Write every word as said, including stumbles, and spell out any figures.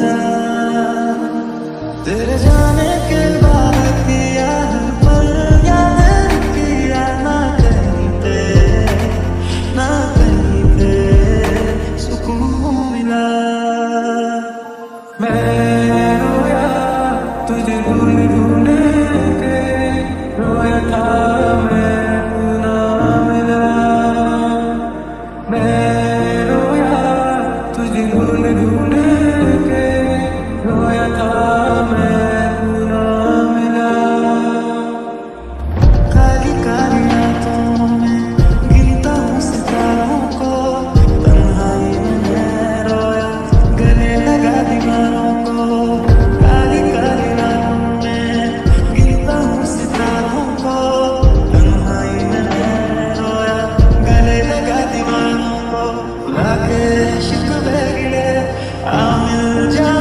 मिला। तेरे जाने के बाद किया है पर याद किया ना कहीं पे, ना कहीं पे सुकून मिला। मैं रोया तुझे ढूंढ ढूंढ के, रोया था मैं ना मिला। मैं रोया तुझे ढूंढ ढूंढ के, रोया था मैं ना मिला। काली काली रातों में गिनता हूँ सितारों को, तन्हाई में मैं रोया गले लगा दीवारों को। काली काली रातों में गिनता हूँ सितारों को, तन्हाई में मैं रोया गले लगा दीवारों को। लाके शिकवे गिले आ मिल जा।